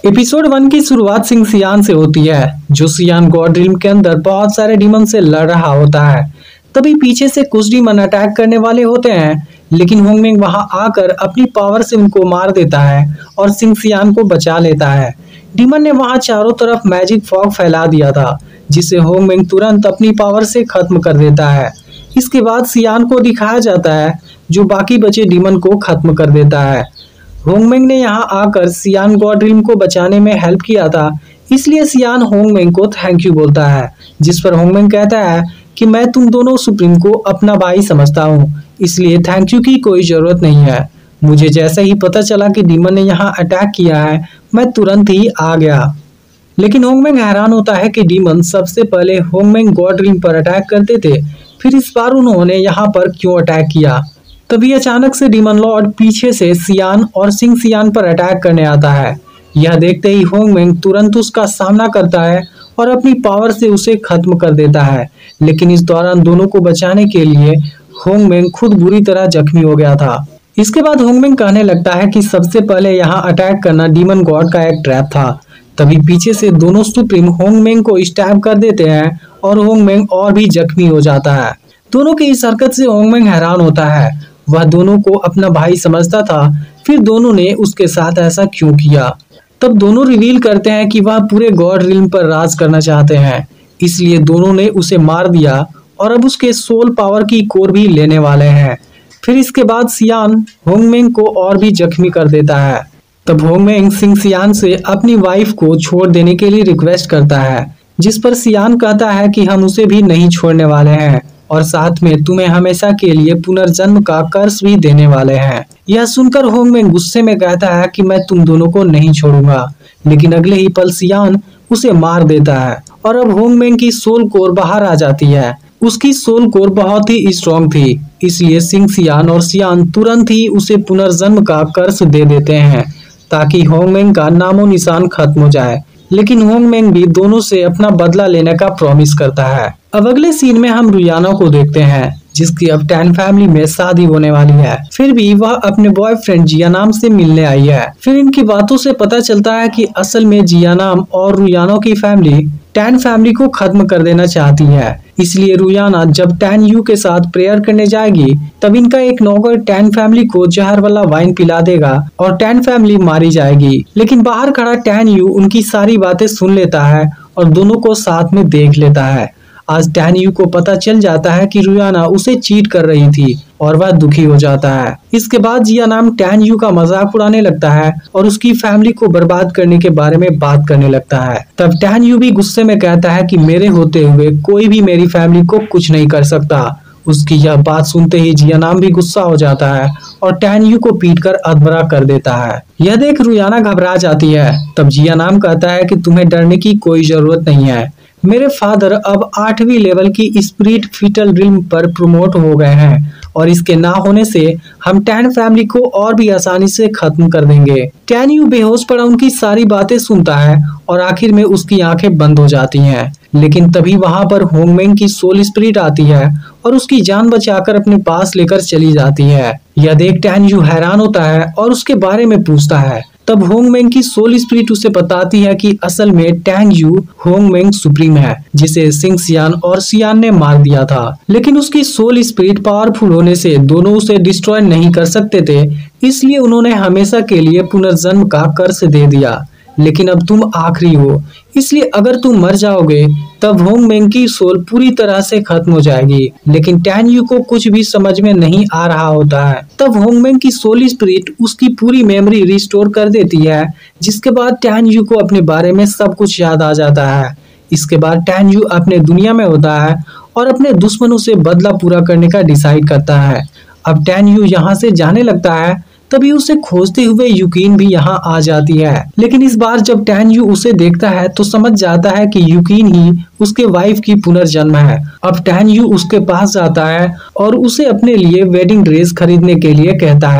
Episode 1 की शुरुआत सिंह सियान से होती है, जो सियान गॉड रिल्म के अंदर बहुत सारे डीमन से लड़ रहा होता है। तभी पीछे से कुछ डीमन अटैक करने वाले होते हैं, लेकिन होंगमेंग वहां आकर अपनी पावर से उनको मार देता है और सिंह सियान को बचा लेता है। डीमन ने वहां चारों तरफ मैजिक फॉग फैला दिया था, जिसे होंगमेंग तुरंत अपनी पावर से खत्म कर देता है। इसके बाद सियान को दिखाया जाता है, जो बाकी बचे डीमन को खत्म कर देता है। होंगमेंग ने यहाँ आकर सियान गॉड रिल्म को बचाने में हेल्प किया था, इसलिए सियान होंगमेंग को थैंक यू बोलता है, जिस पर होंगमेंग कहता है कि मैं तुम दोनों सुप्रीम को अपना भाई समझता हूँ, इसलिए थैंक यू की कोई जरूरत नहीं है। मुझे जैसे ही पता चला कि डीमन ने यहाँ अटैक किया है, मैं तुरंत ही आ गया। लेकिन होंगमेंग हैरान होता है कि डीमन सबसे पहले होंगमेंग गॉड रिल्म पर अटैक करते थे, फिर इस बार उन्होंने यहाँ पर क्यों अटैक किया। तभी अचानक से डीमन लॉर्ड पीछे से सियान और सिंह सियान पर अटैक करने आता है। यह देखते ही होंगमेंग तुरंत उसका सामना करता है और अपनी पावर से उसे खत्म कर देता है। लेकिन इस दौरान दोनों को बचाने के लिए होंगमेंग खुद बुरी तरह जख्मी हो गया था। इसके बाद होंगमेंग कहने लगता है कि सबसे पहले यहाँ अटैक करना डीमन गॉड का एक ट्रैप था। तभी पीछे से दोनों सुप्रीम होंगमेंग को स्टैब कर देते हैं और होंगमेंग और भी जख्मी हो जाता है। दोनों की इस हरकत से होंगमेंग हैरान होता है, वह दोनों को अपना भाई समझता था, फिर दोनों ने उसके साथ ऐसा क्यों किया। तब दोनों रिवील करते हैं कि वह पूरे गॉड रिल्म पर राज करना चाहते हैं, इसलिए दोनों ने उसे मार दिया और अब उसके सोल पावर की कोर भी लेने वाले हैं। फिर इसके बाद सियान होंगमेंग को और भी जख्मी कर देता है। तब होंगमेंग सिंह सियान से अपनी वाइफ को छोड़ देने के लिए रिक्वेस्ट करता है, जिस पर सियान कहता है कि हम उसे भी नहीं छोड़ने वाले हैं और साथ में तुम्हें हमेशा के लिए पुनर्जन्म का कर्ज भी देने वाले हैं। यह सुनकर होंगमेंग गुस्से में कहता है कि मैं तुम दोनों को नहीं छोड़ूंगा, लेकिन अगले ही पल सियान उसे मार देता है और अब होंगमेंग की सोल कोर बाहर आ जाती है। उसकी सोल कोर बहुत ही स्ट्रॉन्ग थी, इसलिए सिंह सियान और सियान तुरंत ही उसे पुनर्जन्म का कर्ज दे देते हैं, ताकि होंगमेंग का नामो निशान खत्म हो जाए। लेकिन होंगमेंग भी दोनों से अपना बदला लेने का प्रॉमिस करता है। अब अगले सीन में हम रुयाना को देखते हैं, जिसकी अब टैन फैमिली में शादी होने वाली है। फिर भी वह अपने बॉयफ्रेंड जियानाम से मिलने आई है। फिर इनकी बातों से पता चलता है कि असल में जियानाम और रुयाना की फैमिली टैन फैमिली को खत्म कर देना चाहती है। इसलिए रुयाना जब टैन यू के साथ प्रेयर करने जाएगी, तब इनका एक नौकर टैन फैमिली को जहर वाला वाइन पिला देगा और टैन फैमिली मारी जाएगी। लेकिन बाहर खड़ा टैन यू उनकी सारी बातें सुन लेता है और दोनों को साथ में देख लेता है। आज टैन यू को पता चल जाता है कि रुयाना उसे चीट कर रही थी और वह दुखी हो जाता है। इसके बाद जियानाम टैन यू का मजाक उड़ाने लगता है और उसकी फैमिली को बर्बाद करने के बारे में बात करने लगता है। तब टैन यू भी गुस्से में कहता है कि मेरे होते हुए कोई भी मेरी फैमिली को कुछ नहीं कर सकता। उसकी यह बात सुनते ही जियानाम भी गुस्सा हो जाता है और टैन यू को पीट कर अधमरा कर देता है। यह देख रुयाना घबरा जाती है। तब जियानाम कहता है कि तुम्हें डरने की कोई जरूरत नहीं है, मेरे फादर अब 8वीं लेवल की स्पिरिट फीटल रिल्म पर प्रमोट हो गए हैं और इसके ना होने से हम टैन फैमिली को और भी आसानी से खत्म कर देंगे। टैन यू बेहोश पड़ा उनकी सारी बातें सुनता है और आखिर में उसकी आंखें बंद हो जाती हैं। लेकिन तभी वहां पर होंगमेंग की सोल स्पिरिट आती है और उसकी जान बचाकर अपने पास लेकर चली जाती है। यह देख टैन यू हैरान होता है और उसके बारे में पूछता है। तब होंगमेंग की सोल स्पिरिट उसे बताती है कि असल में टैन यू होंगमेंग सुप्रीम है, जिसे सिंह सियान और सियान ने मार दिया था। लेकिन उसकी सोल स्पिरिट पावरफुल होने से दोनों उसे डिस्ट्रॉय नहीं कर सकते थे, इसलिए उन्होंने हमेशा के लिए पुनर्जन्म का कर्ज दे दिया। लेकिन अब तुम आखिरी हो, इसलिए अगर तुम मर जाओगे तब होंगमेंग की सोल पूरी तरह से खत्म हो जाएगी। लेकिन टैन यू को कुछ भी समझ में नहीं आ रहा होता है। तब होंगमेंग की सोल स्पिरिट उसकी पूरी मेमोरी रिस्टोर कर देती है, जिसके बाद टैन यू को अपने बारे में सब कुछ याद आ जाता है। इसके बाद टैन यू अपने दुनिया में होता है और अपने दुश्मनों से बदला पूरा करने का डिसाइड करता है। अब टैन यू यहाँ से जाने लगता है, तभी उसे खोजते हुए युकीन भी यहाँ आ जाती है। लेकिन इस बार जब टैन यू उसे देखता है तो समझ जाता है कि युकीन ही उसके वाइफ की पुनर्जन्म है। अब टैन यू उसके पास जाता है और उसे अपने लिए वेडिंग ड्रेस खरीदने के लिए कहता है।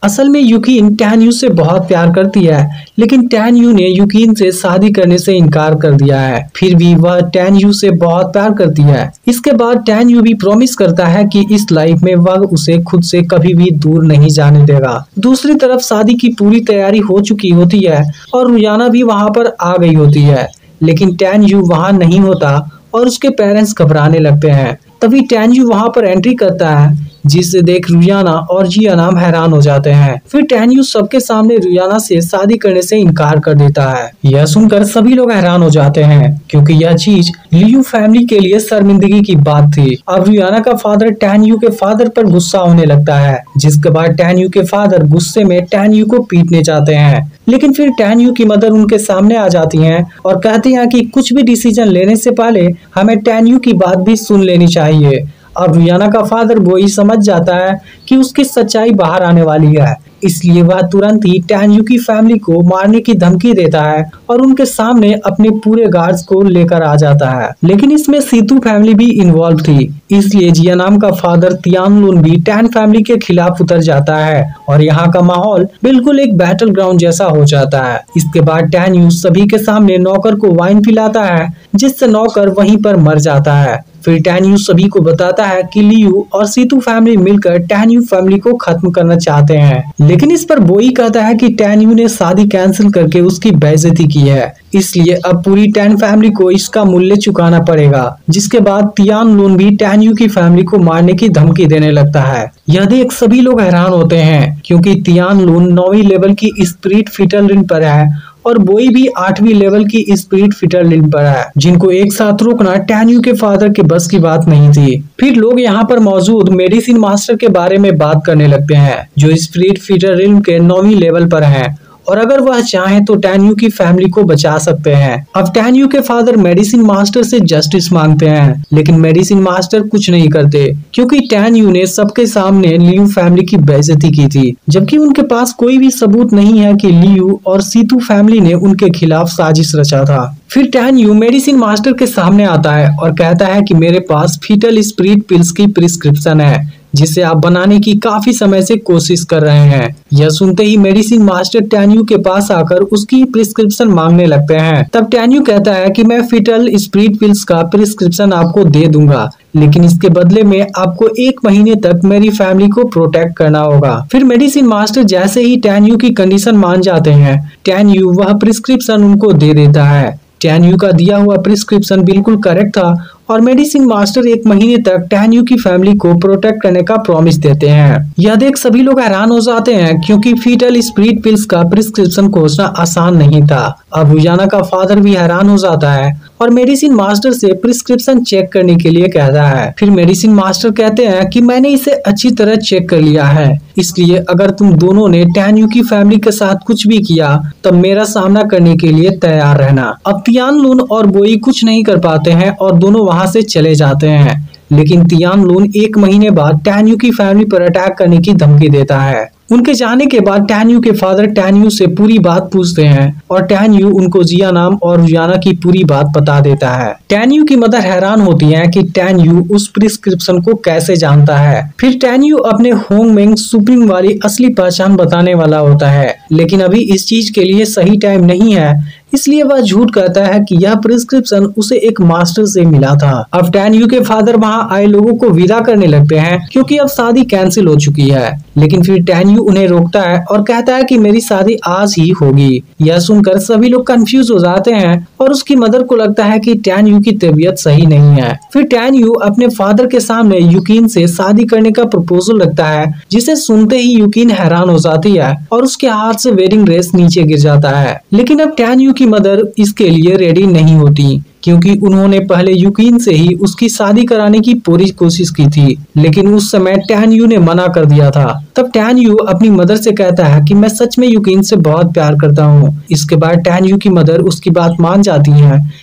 असल में यूकिन टैन यू से बहुत प्यार करती है, लेकिन टैन यू ने यूकिन से शादी करने से इनकार कर दिया है। फिर भी वह टैन यू से बहुत प्यार करती है। इसके बाद टैन यू भी प्रॉमिस करता है कि इस लाइफ में वह उसे खुद से कभी भी दूर नहीं जाने देगा। दूसरी तरफ शादी की पूरी तैयारी हो चुकी होती है और रुयाना भी वहाँ पर आ गई होती है, लेकिन टैन यू वहाँ नहीं होता और उसके पेरेंट्स घबराने लगते हैं। तभी टैन यू वहाँ पर एंट्री करता है, जिसे देख रुयाना और जियाना हैरान हो जाते हैं। फिर टैन यू सबके सामने रुयाना से शादी करने से इनकार कर देता है। यह सुनकर सभी लोग हैरान हो जाते हैं, क्योंकि यह चीज लियू फैमिली के लिए शर्मिंदगी की बात थी। अब रुयाना का फादर टैन यू के फादर पर गुस्सा होने लगता है, जिसके बाद टैन यू के फादर गुस्से में टैन यू को पीटने जाते हैं। लेकिन फिर टैन यू की मदर उनके सामने आ जाती हैं और कहती हैं कि कुछ भी डिसीजन लेने से पहले हमें टैन यू की बात भी सुन लेनी चाहिए। अब रुयाना का फादर वही समझ जाता है कि उसकी सच्चाई बाहर आने वाली है, इसलिए वह तुरंत ही टैन यू की फैमिली को मारने की धमकी देता है और उनके सामने अपने पूरे गार्ड्स को लेकर आ जाता है। लेकिन इसमें सीतू फैमिली भी इन्वॉल्व थी, इसलिए जिया नाम का फादर तियानलुन भी टैन फैमिली के खिलाफ उतर जाता है और यहाँ का माहौल बिल्कुल एक बैटल ग्राउंड जैसा हो जाता है। इसके बाद टैन यू सभी के सामने नौकर को वाइन पिलाता है, जिससे नौकर वहीं पर मर जाता है। फिर टैन यू सभी को बताता है कि लियू और सीतू फैमिली मिलकर टैन यू फैमिली को खत्म करना चाहते हैं, लेकिन इस पर बोई कहता है कि टैन यू ने शादी कैंसिल करके उसकी बेइज्जती की है, इसलिए अब पूरी टैन फैमिली को इसका मूल्य चुकाना पड़ेगा। जिसके बाद तियानलुन भी टैन यू की फैमिली को मारने की धमकी देने लगता है। यह देख सभी लोग हैरान होते हैं, क्योंकि तियानलुन 9वीं लेवल की स्पिरिट फीटर लिन पर है और बोई भी 8वीं लेवल की स्पिरिट फीटर लिन पर है, जिनको एक साथ रोकना टैन यू के फादर के बस की बात नहीं थी। फिर लोग यहाँ पर मौजूद मेडिसिन मास्टर के बारे में बात करने लगते हैं, जो स्पिरिट फीटर लिन के 9वीं लेवल पर हैं, और अगर वह चाहे तो टैन यू की फैमिली को बचा सकते हैं। अब टैन यू के फादर मेडिसिन मास्टर से जस्टिस मांगते हैं, लेकिन मेडिसिन मास्टर कुछ नहीं करते, क्योंकि टैन यू ने सबके सामने लियू फैमिली की बेइज्जती की थी, जबकि उनके पास कोई भी सबूत नहीं है कि लियू और सीतू फैमिली ने उनके खिलाफ साजिश रचा था। फिर टैन यू मेडिसिन मास्टर के सामने आता है और कहता है कि मेरे पास फीटल स्पिरिट पिल्स की प्रिस्क्रिप्शन है, जिसे आप बनाने की काफी समय से कोशिश कर रहे हैं। यह सुनते ही मेडिसिन मास्टर टैन यू के पास आकर उसकी प्रिस्क्रिप्शन मांगने लगते हैं। तब टैन यू कहता है कि मैं फीटल स्पिरिट पिल्स का प्रिस्क्रिप्शन आपको दे दूंगा, लेकिन इसके बदले में आपको 1 महीने तक मेरी फैमिली को प्रोटेक्ट करना होगा। फिर मेडिसिन मास्टर जैसे ही टैन यू की कंडीशन मान जाते हैं, टैन यू वह प्रिस्क्रिप्शन उनको दे देता है। टैन यू का दिया हुआ प्रिस्क्रिप्शन बिल्कुल करेक्ट था और मेडिसिन मास्टर 1 महीने तक टैन यू की फैमिली को प्रोटेक्ट करने का प्रॉमिस देते हैं। यह देख सभी लोग हैरान हो जाते हैं, क्योंकि फीटल स्पिरिट पिल्स का प्रिस्क्रिप्शन खोजना आसान नहीं था। अब रुयाना का फादर भी हैरान हो जाता है और मेडिसिन मास्टर से प्रिस्क्रिप्शन चेक करने के लिए कहता है। फिर मेडिसिन मास्टर कहते हैं कि मैंने इसे अच्छी तरह चेक कर लिया है, इसलिए अगर तुम दोनों ने टैन यू की फैमिली के साथ कुछ भी किया तब मेरा सामना करने के लिए तैयार रहना। अब तियानलुन और बोई कुछ नहीं कर पाते हैं और दोनों वहाँ से चले जाते हैं, लेकिन तियानलुन 1 महीने बाद टैन यू की फैमिली पर अटैक करने की धमकी देता है। उनके जाने के बाद टैन यू के फादर टैन यू से पूरी बात पूछते हैं और टैन यू उनको जिया नाम और रुयाना की पूरी बात बता देता है। टैन यू की मदर हैरान होती है कि टैन यू उस प्रिस्क्रिप्शन को कैसे जानता है। फिर टैन यू अपने होंगमेंग सुप्रीम वाली असली पहचान बताने वाला होता है, लेकिन अभी इस चीज के लिए सही टाइम नहीं है, इसलिए वह झूठ कहता है कि यह प्रिस्क्रिप्शन उसे एक मास्टर से मिला था। अब टैन यू के फादर वहां आए लोगों को विदा करने लगते हैं, क्योंकि अब शादी कैंसिल हो चुकी है, लेकिन फिर टैन यू उन्हें रोकता है और कहता है कि मेरी शादी आज ही होगी। यह सुनकर सभी लोग कंफ्यूज हो जाते हैं और उसकी मदर को लगता है कि टैन यू की तबीयत सही नहीं है। फिर टैन यू अपने फादर के सामने यूकिन से शादी करने का प्रपोजल रखता है, जिसे सुनते ही यूकिन हैरान हो जाती है और उसके हाथ से वेडिंग ड्रेस नीचे गिर जाता है। लेकिन अब टैन यू की मदर इसके लिए रेडी नहीं होती, क्योंकि उन्होंने पहले यूकिन से ही उसकी शादी कराने की पूरी कोशिश की थी, लेकिन उस समय टैन यू ने मना कर दिया था। तब टैन यू अपनी मदर से कहता है कि मैं सच में यूकिन से बहुत प्यार करता हूँ। इसके बाद टैन यू की मदर उसकी बात मान जाती हैं,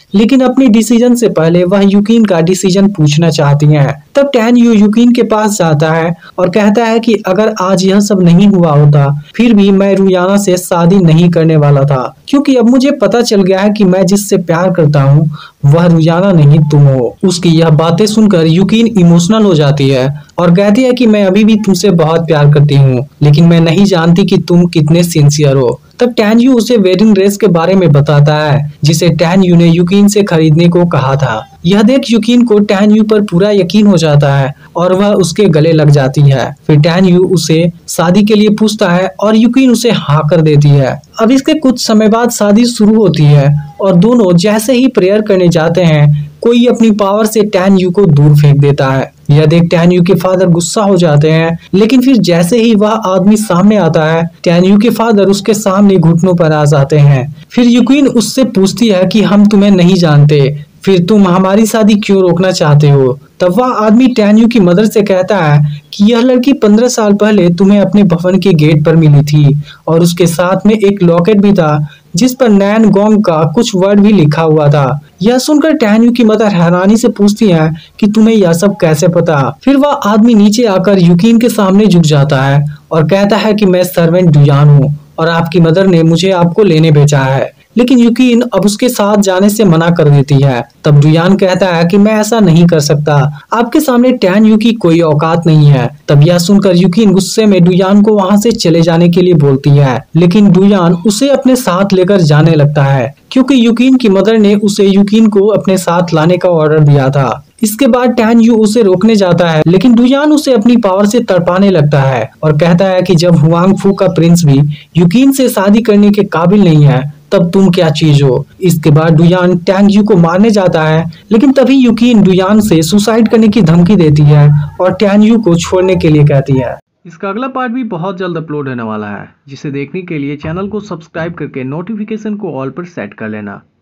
लेकिन अपने डिसीजन से पहले वह यूकिन का डिसीजन पूछना चाहती है। तब टैन यू यूकिन के पास जाता है और कहता है कि अगर आज यह सब नहीं हुआ होता फिर भी मैं रुयाना से शादी नहीं करने वाला था, क्योंकि अब मुझे पता चल गया है कि मैं जिससे प्यार करता हूँ वह रुयाना नहीं तुम हो। उसकी यह बातें सुनकर यूकिन इमोशनल हो जाती है और कहती है कि मैं अभी भी तुमसे बहुत प्यार करती हूँ, लेकिन मैं नहीं जानती कि तुम कितने सिंसियर हो। तब टैन यू उसे वेडिंग ड्रेस के बारे में बताता है जिसे टैन यू ने यूकिन से खरीदने को कहा था। यह देख यूकिन को टैन यू पर पूरा यकीन हो जाता है और वह उसके गले लग जाती है। फिर टैन यू उसे शादी के लिए पूछता है और यूकिन उसे हाँ कर देती है। अब इसके कुछ समय बाद शादी शुरू होती है और दोनों जैसे ही प्रेयर करने जाते हैं कोई अपनी पावर से टैन यू को दूर फेंक देता है। यह देख टैन यू के फादर गुस्सा हो जाते हैं, लेकिन फिर जैसे ही वह आदमी सामने आता है टैन यू के फादर उसके सामने घुटनों पर आ जाते हैं। फिर यूकिन उससे पूछती है कि हम तुम्हें नहीं जानते, फिर तुम हमारी शादी क्यों रोकना चाहते हो। तब वह आदमी टैन यू की मदर से कहता है कि यह लड़की 15 साल पहले तुम्हें अपने भवन के गेट पर मिली थी और उसके साथ में एक लॉकेट भी था जिस पर नैन गोंग का कुछ वर्ड भी लिखा हुआ था। यह सुनकर टैन यू की मदर हैरानी से पूछती है कि तुम्हें यह सब कैसे पता। फिर वह आदमी नीचे आकर यूकिन के सामने झुक जाता है और कहता है कि मैं सर्वेंट डुयान हूँ और आपकी मदर ने मुझे आपको लेने भेजा है। लेकिन यूकिन अब उसके साथ जाने से मना कर देती है। तब डुयान कहता है कि मैं ऐसा नहीं कर सकता, आपके सामने टैन यू की कोई औकात नहीं है। तब यह सुनकर यूकिन गुस्से में डुयान को वहां से चले जाने के लिए बोलती है, लेकिन डुयान उसे अपने साथ लेकर जाने लगता है क्योंकि यूकिन की मदर ने उसे यूकिन को अपने साथ लाने का ऑर्डर दिया था। इसके बाद टैन यू उसे रोकने जाता है, लेकिन डुयान उसे अपनी पावर से तड़पाने लगता है और कहता है कि जब हुआंग फू का प्रिंस भी यूकिन से शादी करने के काबिल नहीं है तब तुम क्या चीज हो। इसके बाद डुयान टैंग यू को मारने जाता है, लेकिन तभी यूकिन डुयान से सुसाइड करने की धमकी देती है और टैंग यू को छोड़ने के लिए कहती है। इसका अगला पार्ट भी बहुत जल्द अपलोड होने वाला है, जिसे देखने के लिए चैनल को सब्सक्राइब करके नोटिफिकेशन को ऑल पर सेट कर लेना।